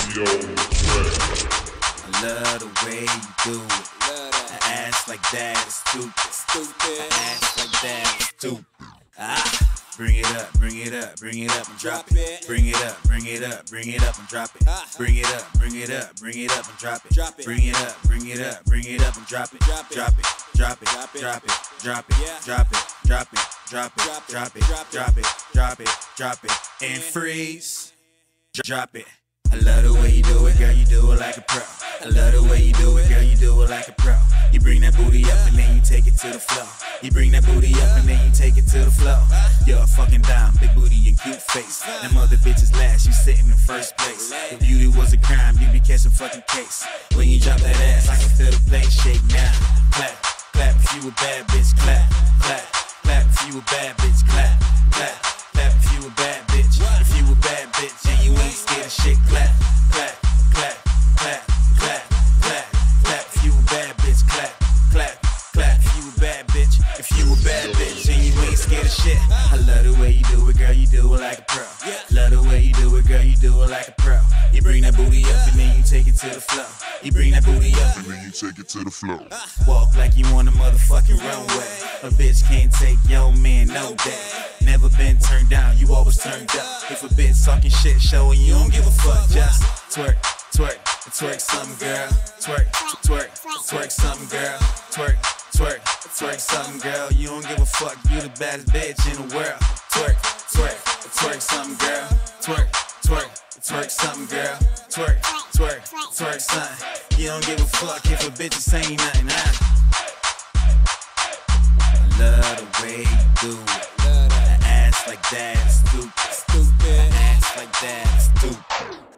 Yo, twerk. I love the way you do it. An ass like that is stupid. An ass like that is stupid. Bring it up, bring it up, bring it up and drop it. Bring it up, bring it up, bring it up and drop it. Bring it up, bring it up, bring it up and drop it. Bring it up, bring it up, bring it up and drop it. Drop it, drop it, drop it, drop it, drop it, drop it, drop it, drop it, drop it, drop it, drop it, drop it, and freeze. Drop it. I love the way you do it, girl, you do it like a pro. I love the way you do it, girl, you do it like a pro. You bring that booty up and then you take it to the floor. You bring that booty up and then you take it to the floor. You're a fucking dime, big booty and cute face. Them other bitches last, you sitting in first place. If beauty was a crime, you be catching fucking case. When you drop that ass, I can feel the place shake now. Clap, clap if you a bad bitch, clap, clap, clap if you a bad bitch, clap, clap, clap if you a bad bitch. If you a bad bitch and you ain't scared of shit, clap, clap, clap, clap, clap, clap, clap if you a bad bitch, clap, clap, clap if you a bad bitch. If you a bad bitch and you ain't scared of shit, I love the way you do it, girl, you do it like a pro. Love the way you do it, girl, you do it like a pro. You bring that booty up and then you take it to the floor. You bring that booty up And then you take it to the floor. walk like you on a motherfucking runway. A bitch can't take your man, no day. Never been turned down, you always turned up. If a bitch talking shit, showing you don't give a fuck. Just twerk, twerk, twerk something, girl. Twerk, twerk, twerk something, girl. Twerk, twerk, twerk something, girl. You don't give a fuck, you the baddest bitch in the world. Twerk, twerk, twerk something, girl. Twerk, twerk, twerk something, girl. Twerk, twerk, twerk something. You don't give a fuck if a bitch is saying nothing. I love the way you do it. An ass like that is stupid. An ass like that is stupid.